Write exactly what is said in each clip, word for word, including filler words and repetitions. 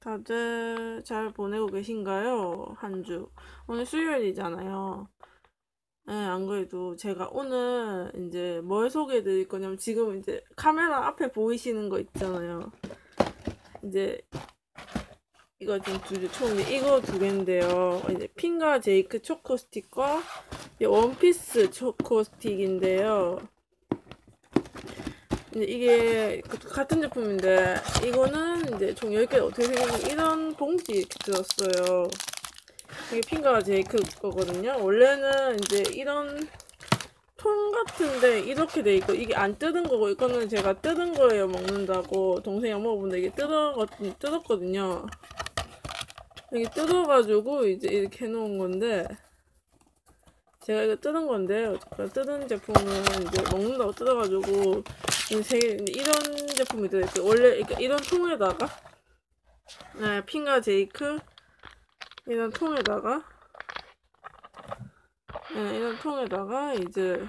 다들 잘 보내고 계신가요? 한 주. 오늘 수요일이잖아요. 네, 안 그래도 제가 오늘 이제 뭘 소개해 드릴 거냐면 지금 이제 카메라 앞에 보이시는 거 있잖아요. 이제 이거 지금 두, 총 이제 이거 두 개인데요. 이제 핑가 제이크 초코 스틱과 원피스 초코 스틱인데요. 이제 이게 같은 제품인데 이거는 이제 총 열 개 어떻게 생겼냐면 이런 봉지 이렇게 들었어요. 이게 핑가 제이크 거거든요. 원래는 이제 이런 통 같은데 이렇게 돼 있고 이게 안 뜯은 거고 이거는 제가 뜯은 거예요. 먹는다고 동생이 먹어보는데 이게 뜯어, 뜯었거든요. 이게 뜯어가지고 이제 이렇게 해놓은 건데 제가 이거 뜯은 건데 뜯은 제품은 이제 먹는다고 뜯어가지고 세, 이런 제품이 들어있어요. 원래 이런 통에다가 네, 핑가 제이크 이런 통에다가 네, 이런 통에다가 이제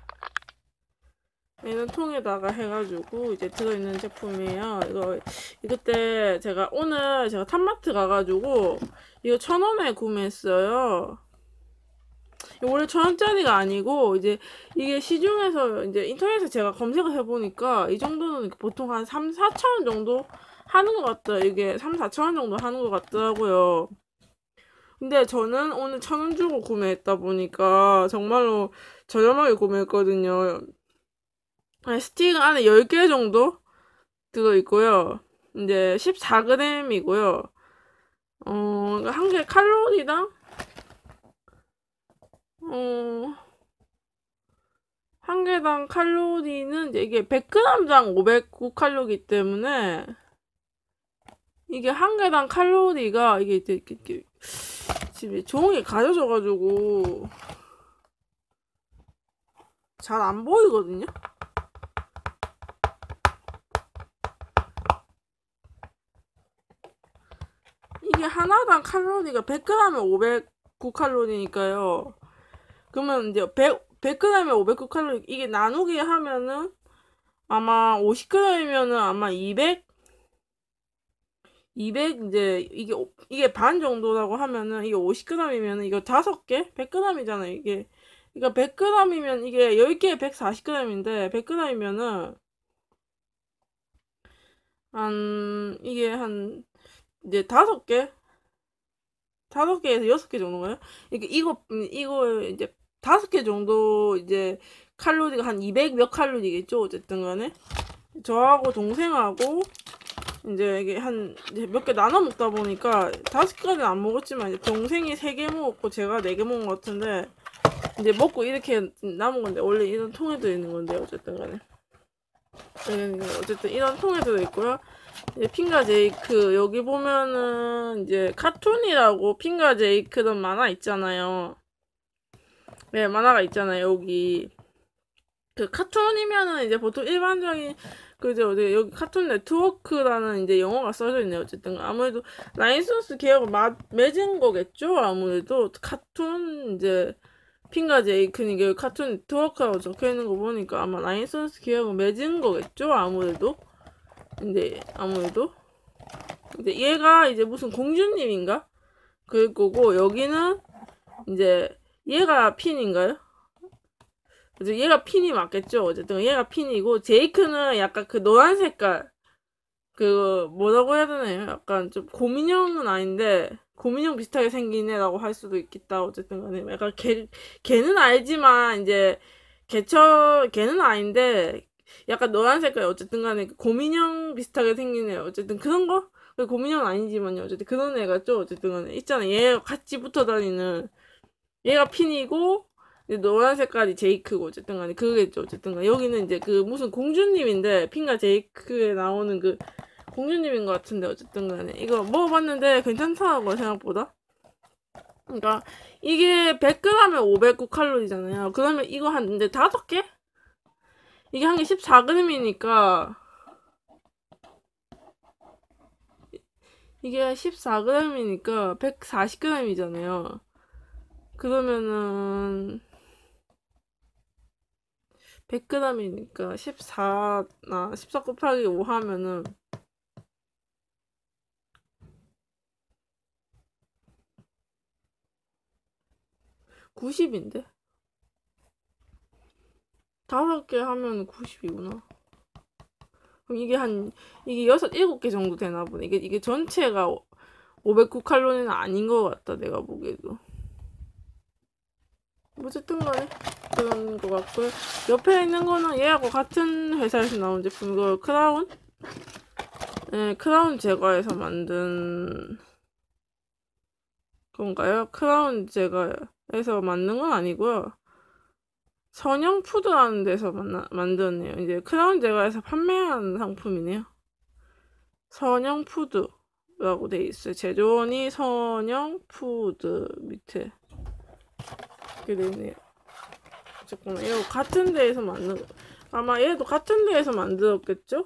이런 통에다가 해가지고 이제 들어있는 제품이에요. 이거 이때 제가 오늘 제가 탑마트 가가지고 이거 천 원에 구매했어요. 원래 천 원짜리가 아니고 이제 이게 시중에서 이제 인터넷에 제가 검색을 해보니까 이 정도는 보통 한 삼, 사천 원 정도 하는 것 같다. 이게 삼, 사천 원 정도 하는 것 같더라고요. 근데 저는 오늘 천 원 주고 구매했다 보니까 정말로 저렴하게 구매했거든요. 스틱 안에 열 개 정도 들어있고요. 이제 십사 그램이고요. 어, 한 개 칼로리당 어, 한 개당 칼로리는 이제 이게 백 그램당 오백구 칼로리이기 때문에 이게 한 개당 칼로리가 이게 이렇게, 이렇게 집에 종이 가려져가지고 잘 안 보이거든요. 이게 하나당 칼로리가 백 그램에 오백구 칼로리니까요. 그러면 이제 백, 백 그램에 오백구 칼로리 이게 나누기 하면은 아마 오십 그램이면은 아마 이백 이백 이제 이게 이게 반 정도라고 하면은 이게 오십 그램이면은 이거 다섯 개 백 그램이잖아요. 이게 그러니까 백 그램이면 이게 열 개에 백사십 그램인데 백 그램이면은 한 이게 한 이제 다섯 개 다섯 개에서 여섯 개 정도인가요? 이게 이거 이거 이제 다섯 개 정도 이제 칼로리가 한 이백 몇 칼로리겠죠. 어쨌든 간에 저하고 동생하고 이제 이게 한 몇 개 나눠 먹다 보니까 다섯 개까지는 안 먹었지만 이제 동생이 세 개 먹었고 제가 네 개 먹은 것 같은데 이제 먹고 이렇게 남은 건데 원래 이런 통에 들어있는 건데 어쨌든 간에 어쨌든 이런 통에 들어있고요. 이제 핑가 제이크 여기 보면은 이제 카툰이라고 핑가 제이크던 만화 있잖아요. 네, 만화가 있잖아요. 여기 그 카툰이면은 이제 보통 일반적인 그죠? 어디 여기 카툰 네트워크라는 이제 영어가 써져 있네요. 어쨌든 아무래도 라이선스 계약을 마, 맺은 거겠죠. 아무래도 카툰 이제 핑가 제이크니까 카툰 네트워크라고 적혀 있는 거 보니까 아마 라이선스 계약을 맺은 거겠죠. 아무래도 근데 아무래도 근데 얘가 이제 무슨 공주님인가? 그럴 거고 여기는 이제 얘가 핀인가요? 그래서 얘가 핀이 맞겠죠. 어쨌든 얘가 핀이고 제이크는 약간 그 노란 색깔 그 뭐라고 해야 되나요? 약간 좀 곰인형은 아닌데 곰인형 비슷하게 생긴 애라고 할 수도 있겠다. 어쨌든 간에 약간 걔 걔는 알지만 이제 개처 걔는 아닌데 약간 노란 색깔 어쨌든 간에 곰인형 비슷하게 생긴 애 어쨌든 그런 거 곰인형은 아니지만요. 어쨌든 그런 애가 죠. 어쨌든 간에 있잖아. 얘 같이 붙어 다니는 얘가 핀이고 노란 색깔이 제이크고 어쨌든 간에 그거겠죠. 어쨌든 간에 여기는 이제 그 무슨 공주님인데 핀과 제이크에 나오는 그 공주님인 것 같은데 어쨌든 간에 이거 먹어봤는데 괜찮더라고요. 생각보다. 그러니까 이게 백 그램에 오백구 칼로리잖아요. 그러면 이거 한 이제 다섯 개? 이게 한 개 십사 그램이니까 이게 십사 그램이니까 백사십 그램이잖아요. 그러면은 백 그램이니까 십사나 십사 곱하기 오 하면은 구십인데? 다섯 개 하면 구십이구나. 그럼 이게 한, 이게 여섯, 일곱 개 정도 되나 보네. 이게, 이게 전체가 오백구 칼로리는 아닌 것 같다, 내가 보기에도. 어쨌든 간에 그런 것 같고요. 옆에 있는 거는 얘하고 같은 회사에서 나온 제품, 이거 크라운? 네, 크라운 제과에서 만든 건가요? 크라운 제과에서 만든 건 아니고요. 선영푸드라는 데서 만나, 만들었네요. 이제 크라운 제과에서 판매하는 상품이네요. 선영푸드라고 돼 있어요. 제조원이 선영푸드 밑에 이렇게 돼 있네요. 잠깐만, 이거 같은 데에서 만든 거. 아마 얘도 같은 데에서 만들었겠죠?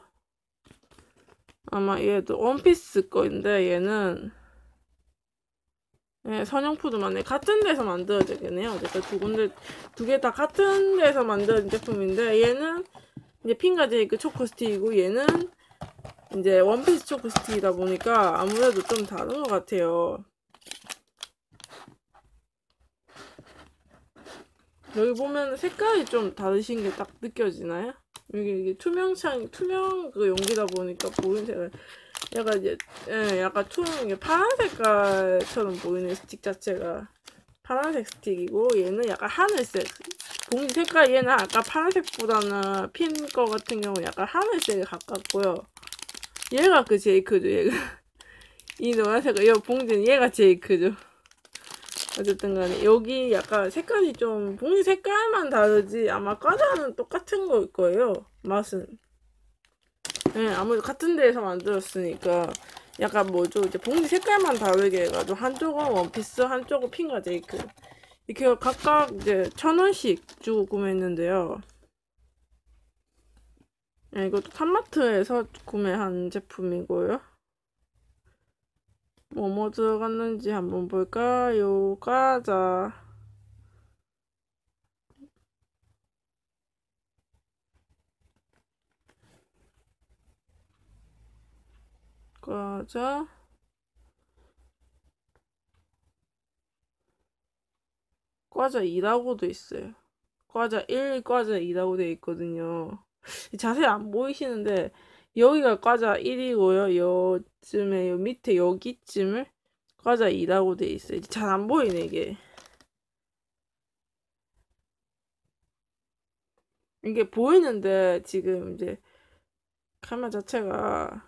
아마 얘도 원피스 거인데 얘는 네, 선영푸드만 해. 같은 데서 만들어지겠네요. 어쨌든 두 군데, 두 개 다 같은 데서 만든 제품인데, 얘는 이제 핑가제이크 초코 스틱이고, 얘는 이제 원피스 초코 스틱이다 보니까 아무래도 좀 다른 것 같아요. 여기 보면 색깔이 좀 다르신 게 딱 느껴지나요? 이게, 이게 투명창, 투명 그 용기다 보니까 보이는 색깔. 약간 이제, 예, 약간 투명, 파란 색깔처럼 보이는 스틱 자체가 파란색 스틱이고, 얘는 약간 하늘색. 봉지 색깔 얘는 아까 파란색보다는 핀 거 같은 경우는 약간 하늘색에 가깝고요. 얘가 그 제이크죠, 얘가. 이 노란색깔, 이 봉지는 얘가 제이크죠. 어쨌든 간에, 여기 약간 색깔이 좀, 봉지 색깔만 다르지, 아마 과자는 똑같은 거일 거예요, 맛은. 네, 아무래도 같은 데에서 만들었으니까 약간 뭐죠, 이제 봉지 색깔만 다르게 해가지고 한쪽은 원피스, 한쪽은 핑가 제이크 이렇게 각각 이제 천 원씩 주고 구매했는데요. 네, 이것도 탐마트에서 구매한 제품이고요. 뭐 뭐 들어갔는지 한번 볼까요? 과자, 과자, 과자 이라고도 있어요. 과자 일, 과자 이라고 되어 있거든요. 자세히 안 보이시는데 여기가 과자 일이고요. 요쯤에 요 밑에 여기쯤을 과자 이라고 되어 있어요. 잘 안 보이네 이게. 이게 보이는데 지금 이제 카메라 자체가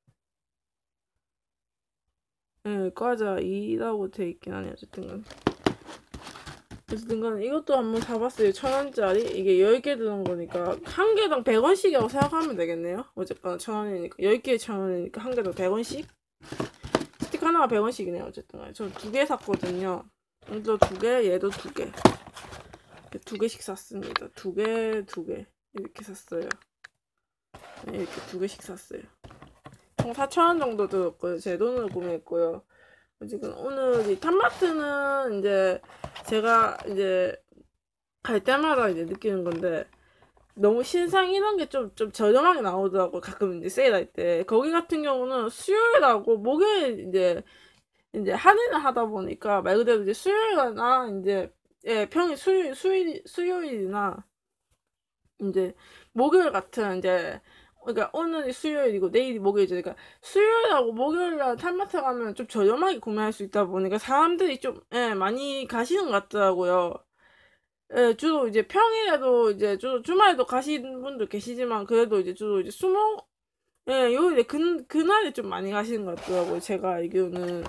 예, 과자 이라고 되어 있긴 하네요. 어쨌든 간 어쨌든 간 이것도 한번 사봤어요. 천 원짜리. 이게 열 개 들은 거니까 한 개당 백 원씩이라고 생각하면 되겠네요. 어쨌거나 천 원이니까 열 개에 천 원이니까 한 개당 백 원씩. 스틱 하나가 백 원씩이네요. 어쨌든 간에 저 두 개 샀거든요. 이거 두 개, 얘도 두 개. 이렇게 두 개씩 샀습니다. 두 개, 두 개. 이렇게 샀어요. 네, 이렇게 두 개씩 샀어요. 총 사천 원 정도 들었고요. 제 돈으로 구매했고요. 지금 오늘 이 탐마트는 이제 제가 이제 갈 때마다 이제 느끼는 건데 너무 신상 이런 게 좀 좀 저렴하게 나오더라고. 가끔 이제 세일할 때 거기 같은 경우는 수요일하고 목요일 이제 이제 할인을 하다 보니까 말 그대로 이제 수요일이나 이제 예 평일 수요일 수요일 수요일이나 이제 목요일 같은 이제 그러니까 오늘이 수요일이고 내일이 목요일이죠. 그러니까 수요일하고 목요일날 탐마트 가면 좀 저렴하게 구매할 수 있다 보니까 사람들이 좀 예, 많이 가시는 것 같더라고요. 예, 주로 이제 평일에도 이제 주, 주말에도 가시는 분도 계시지만 그래도 이제 주로 이제 수목 예, 요일에 그, 그날에 좀 많이 가시는 것 같더라고요. 제가 알기로는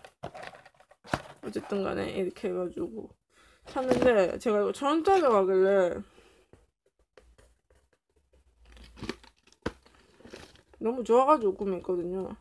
어쨌든 간에 이렇게 해가지고 샀는데 제가 이거 천 원짜리 가길래 너무 좋아가지고 구매했거든요.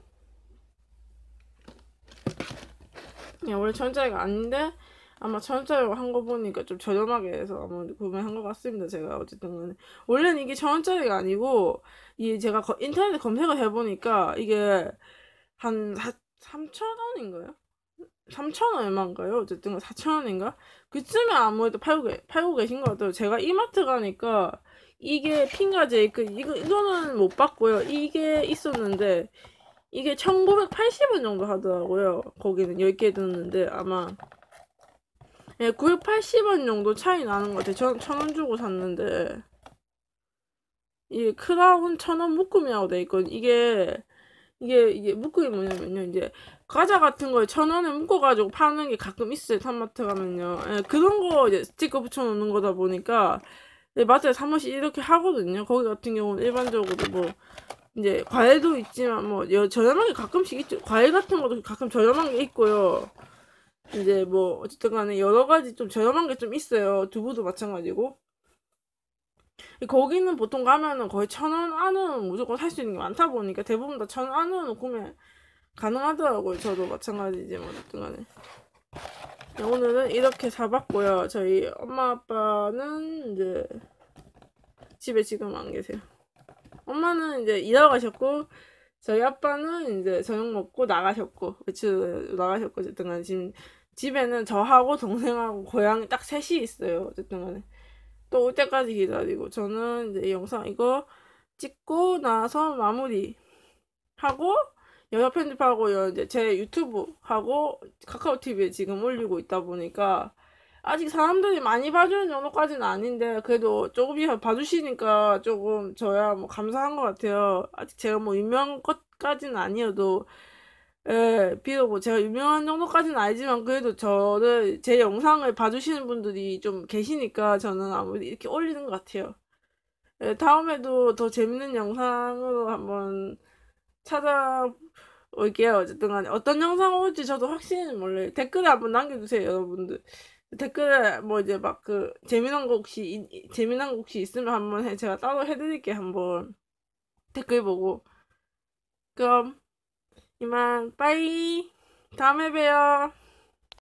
그냥 원래 천 원짜리가 아닌데 아마 천 원짜리로 한 거 보니까 좀 저렴하게 해서 아마 구매한 것 같습니다. 제가 어쨌든 간에 원래는 이게 천 원짜리가 아니고 이 제가 거, 인터넷에 검색을 해보니까 이게 한 삼천 원인가요? 삼천 얼마인가요? 어쨌든 사천 원인가? 그쯤에 아무래도 팔고, 계- 팔고 계신 것 같아요. 제가 이마트 가니까 이게 핑가 제이크 이거 이거는 못 봤고요. 이게 있었는데 이게 천구백팔십 원 정도 하더라고요. 거기는 열 개 들었는데 아마 예, 구백팔십 원 정도 차이 나는 것 같아요. 전 천 원 주고 샀는데. 이 크라운 천 원 묶음이라고 돼 있거든. 이게, 이게, 이게 묶음이 뭐냐면요. 이제, 과자 같은 거에 천 원에 묶어가지고 파는 게 가끔 있어요. 산마트 가면요. 예, 그런 거 이제 스티커 붙여놓는 거다 보니까, 예, 마트에서 한 번씩 이렇게 하거든요. 거기 같은 경우는 일반적으로 뭐, 이제, 과일도 있지만, 뭐, 여, 저렴한 게 가끔씩 있죠. 과일 같은 것도 가끔 저렴한 게 있고요. 이제 뭐, 어쨌든 간에 여러 가지 좀 저렴한 게 좀 있어요. 두부도 마찬가지고. 거기는 보통 가면은 거의 천 원 안은 무조건 살 수 있는 게 많다 보니까 대부분 다 천 원 안으로 구매 가능하더라고요. 저도 마찬가지지만 어쨌든 간에. 네, 오늘은 이렇게 사봤고요. 저희 엄마 아빠는 이제 집에 지금 안 계세요. 엄마는 이제 일하러 가셨고 저희 아빠는 이제 저녁 먹고 나가셨고 외출 나가셨고 어쨌든 간에 지금 집에는 저하고 동생하고 고양이 딱 셋이 있어요. 어쨌든 간에. 또 올 때까지 기다리고 저는 이제 이 영상 이거 찍고 나서 마무리 하고 영상 편집하고 이제 제 유튜브 하고 카카오 티비에 지금 올리고 있다 보니까 아직 사람들이 많이 봐주는 정도까지는 아닌데 그래도 조금이라도 봐주시니까 조금 저야 뭐 감사한 것 같아요. 아직 제가 뭐 유명한 것까지는 아니어도 예, 비록 뭐 제가 유명한 정도까지는 아니지만 그래도 저를 제 영상을 봐주시는 분들이 좀 계시니까 저는 아무래도 이렇게 올리는 것 같아요. 예, 다음에도 더 재밌는 영상으로 한번 찾아올게요. 어쨌든 간에 어떤 영상 올지 저도 확실히 몰라요. 댓글에 한번 남겨주세요, 여러분들. 댓글에 뭐 이제 막 그 재미난 거 혹시 이- 재미난 거 혹시 있으면 한번 해, 제가 따로 해드릴게요. 한번 댓글 보고. 그럼 이만 빠이. 다음에 봬요.